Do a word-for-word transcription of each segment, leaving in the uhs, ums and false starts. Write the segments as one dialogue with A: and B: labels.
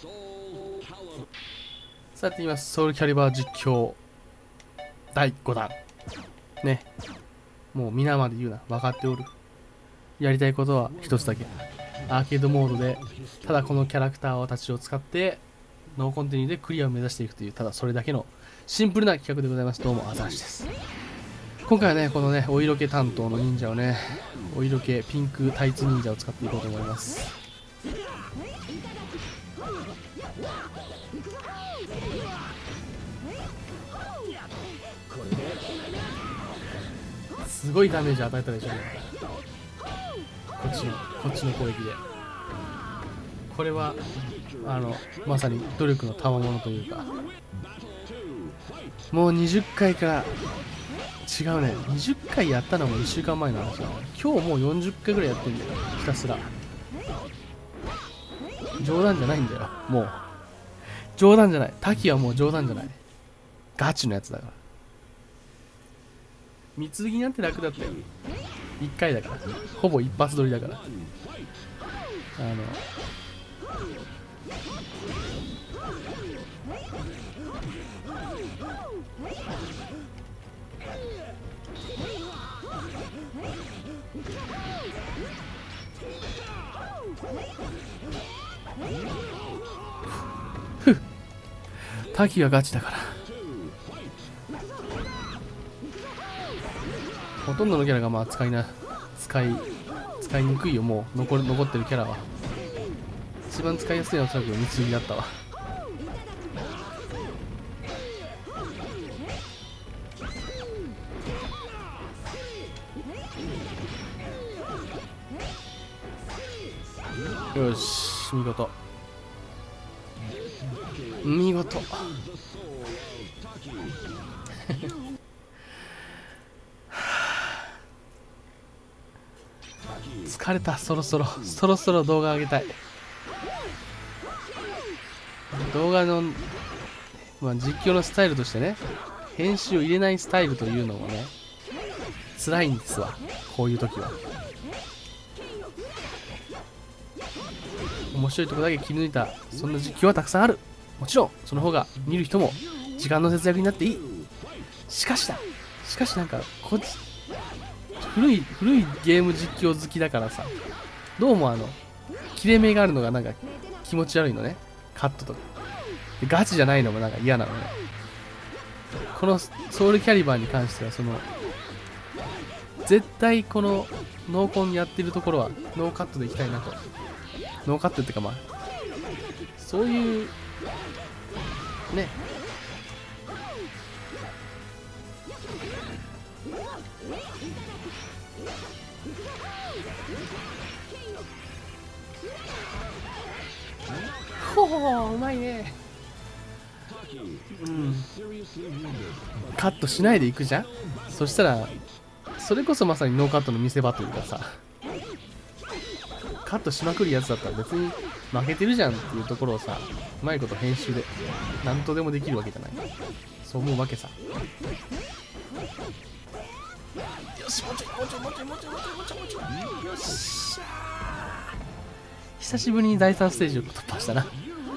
A: さあやっていきます。ソウルキャリバー実況だいごだんね。もう皆まで言うな、分かっておる。やりたいことは一つだけ、アーケードモードでただこのキャラクターたちを使ってノーコンティニューでクリアを目指していくという、ただそれだけのシンプルな企画でございます。どうもアザラシです。今回はね、このねお色気担当の忍者をね、お色気ピンクタイツ忍者を使っていこうと思います。すごいダメージ与えたでしょ、ね、こっちのこっちの攻撃で。これはあのまさに努力の賜物というか、もうにじゅっかいから違うね、にじゅっかいやったのもいっしゅうかんまえの話だね。今日もうよんじゅっかいぐらいやってんだよ、ひたすら。冗談じゃないんだよ、もう冗談じゃない。滝はもう冗談じゃない、ガチのやつだから。三つぎなんて楽だったよ、いっかいだから、ほぼ一発撮りだから。あのふっ、滝はガチだから。ほとんどのキャラがまあ使いな使い使いにくいよ。もう残る残ってるキャラは一番使いやすいのはおそらく三つぎだったわ。よし、見事見事疲れた。そろそろそろそろ動画上げたい。動画の、まあ、実況のスタイルとしてね、編集を入れないスタイルというのもね辛いんですわ、こういう時は。面白いとこだけ切り抜いたそんな実況はたくさんある。もちろんその方が見る人も時間の節約になっていい。しかしだしかしなんかこっち古い古いゲーム実況好きだからさ、どうもあの切れ目があるのがなんか気持ち悪いのね、カットとかで。ガチじゃないのもなんか嫌なのね。このソウルキャリバーに関してはその絶対このノーコンやってるところはノーカットでいきたいなと。ノーカットっていうかまあそういうね、ほほうまいね。うん、カットしないでいくじゃん。そしたらそれこそまさにノーカットの見せ場というかさ、カットしまくるやつだったら別に負けてるじゃんっていうところをさ、うまいこと編集で何とでもできるわけじゃない。そう思うわけさ。よし、もうちょいもうちょいもうちょいもうちょいもうちょいもうちょいもうちょい、よっしゃー。久しぶりにだいさんステージを突破したな。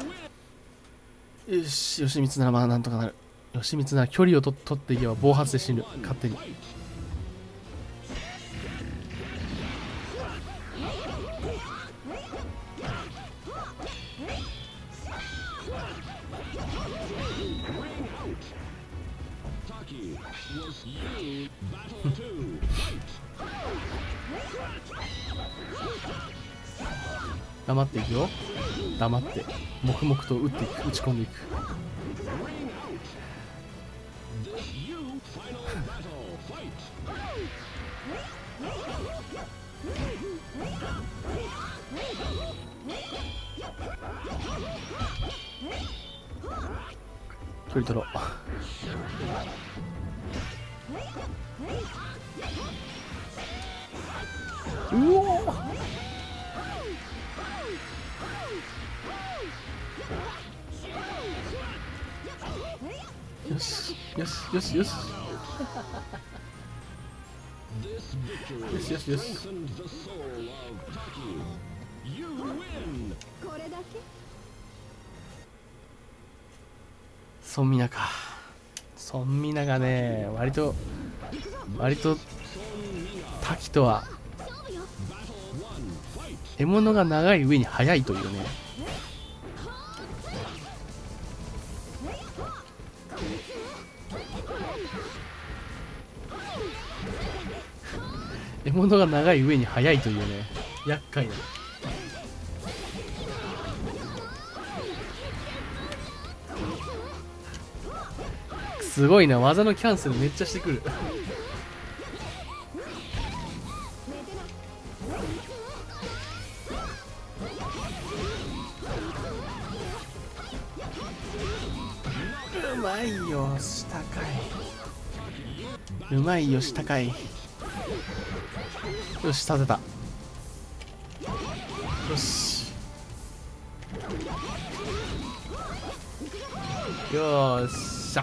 A: よし、吉光ならまあなんとかなる。吉光なら距離をと取っていけば暴発で死ぬ、勝手に。黙っていくよ。黙って黙々と打っていく、打ち込んでいく。距離取ろう。うおー、よしよしよしよしよしよしよし。 孫美奈か。孫美奈がね、割と割と滝とは獲物が長い上に速いというね。獲物が長い上に速いというね、厄介な。すごいな、技のキャンセルめっちゃしてくる。うまいよ、下かい。うまいよ、下かい。よし、立てた。よし。よーしゃ。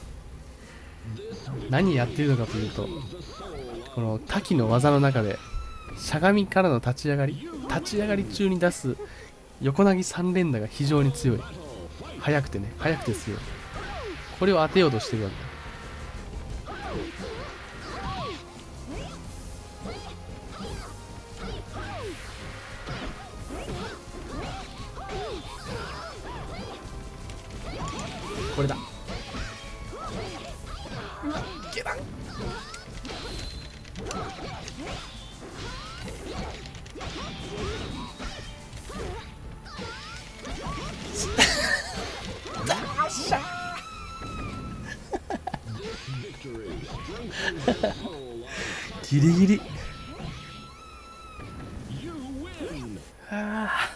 A: 何やってるのかというと、この滝の技の中でしゃがみからの立ち上がり立ち上がり中に出す横投げ三連打が非常に強い。速くてね、速くて強い。これを当てようとしてるわけ。これだ。ゲラン。ギリギリ。はあ、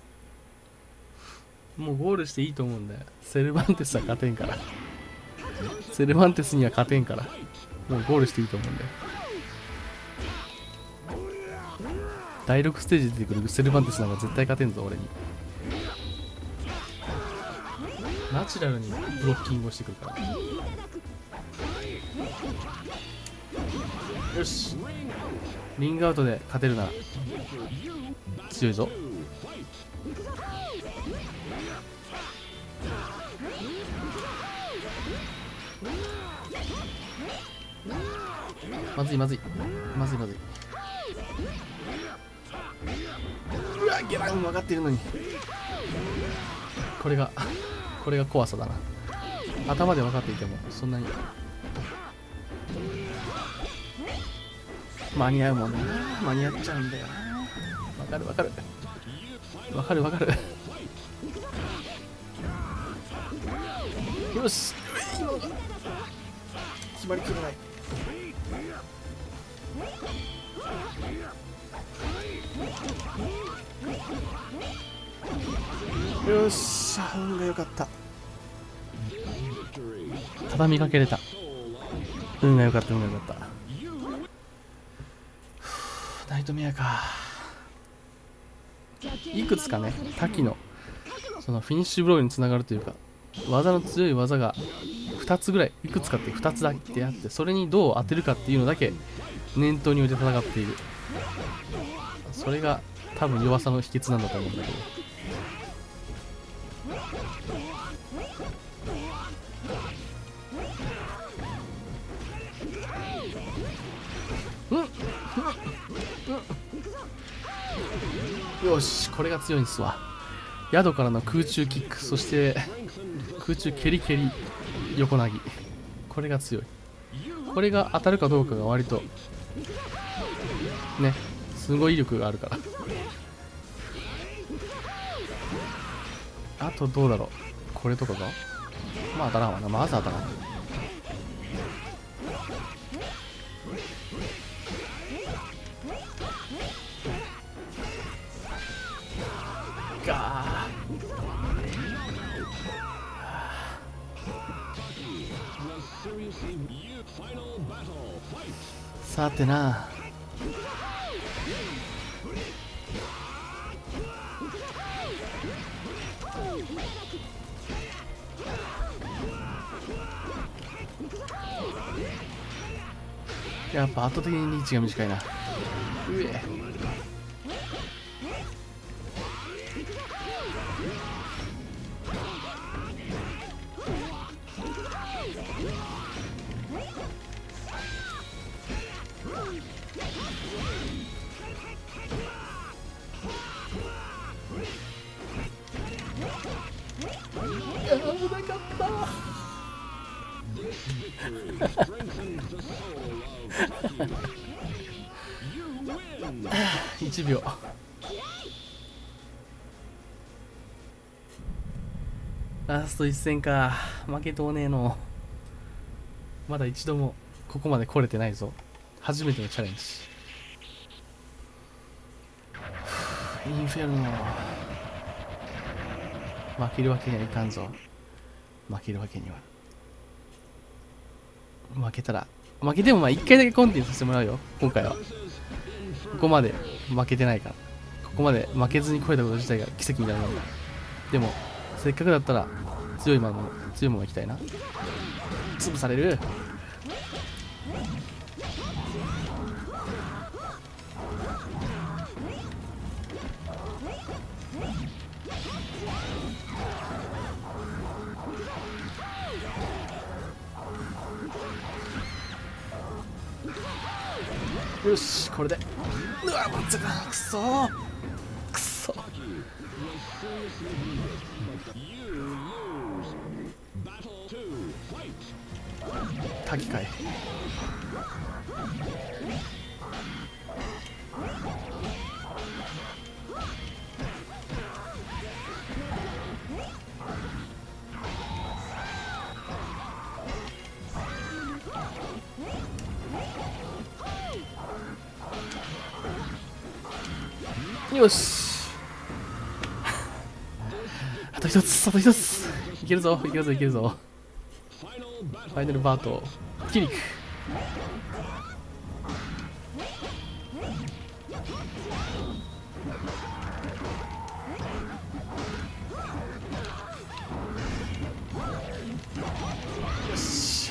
A: もうゴールしていいと思うんだよ。セルバンテスは勝てんから。セルバンテスには勝てんから、もうゴールしていいと思うんだよ。だいろくステージ出てくるセルバンテスなんか絶対勝てんぞ、俺に。ナチュラルにブロッキングをしてくるから。よし、リングアウトで勝てるなら強いぞ。まずいまずいまずいまずい。うわ、ゲラン分かってるのに。これがこれが怖さだな。頭で分かっていてもそんなに間に合うもんな。間に合っちゃうんだよな。分かる分かる分かる分かる。よし、決まりきれない。よっしゃ、運が良かった。畳みかけれた。運が良かった運が良かった。ナイトメアか。いくつかね、滝のそのフィニッシュブローにつながるというか、技の強い技がふたつぐらい、いくつかってふたつだけあって、それにどう当てるかっていうのだけ念頭に置いて戦っている。それが多分弱さの秘訣なんだと思うんだけど。うんうんうん、よし、これが強いんですわ。宿からの空中キック、そして空中蹴り蹴り横投げ、これが強い。これが当たるかどうかが割とね、すごい威力があるから。あとどうだろう、これとかがまあ当たらんわな。まず当たらん。ガー、さてな、やっぱ圧倒的にリーチが短いな。うえ、 かったいちびょう。ラストいっ戦か。負けとうねえの。まだ一度もここまで来れてないぞ。初めてのチャレンジ。インフェルノ。負けるわけにはいかんぞ。負けるわけには。負けたら、負けてもまあいっかいだけコンティニューさせてもらうよ、今回は。ここまで負けてないから。ここまで負けずに来れたこと自体が奇跡みたいなもんだ。でも、せっかくだったら強いもの、強いものいきたいな。潰される。よし、これで。うわ、まさか、くそーくそ。滝かい。よしあと一つ、あと一つ。いけるぞ、いけるぞ、いけるぞ。ファイナルバート、キリク。よし。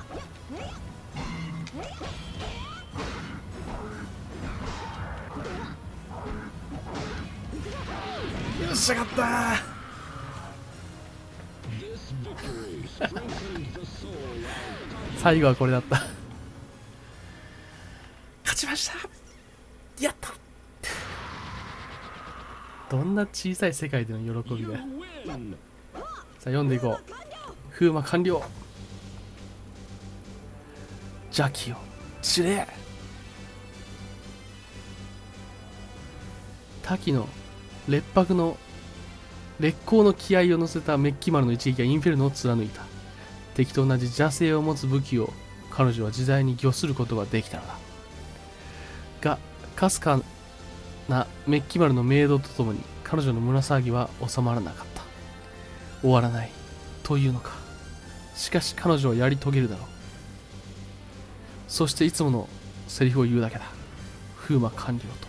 A: よし、上がったー。最後はこれだった。勝ちました。やった。どんな小さい世界での喜びだよ。さあ読んでいこう。風魔完了。邪気を散れ。滝の烈白の烈光の気合を乗せたメッキ丸の一撃がインフェルノを貫いた。敵と同じ邪性を持つ武器を彼女は自在に御することができたのだ。が、かすかなメッキ丸の明動とともに彼女の胸騒ぎは収まらなかった。終わらないというのか。しかし彼女はやり遂げるだろう。そしていつものセリフを言うだけだ。風魔完了と。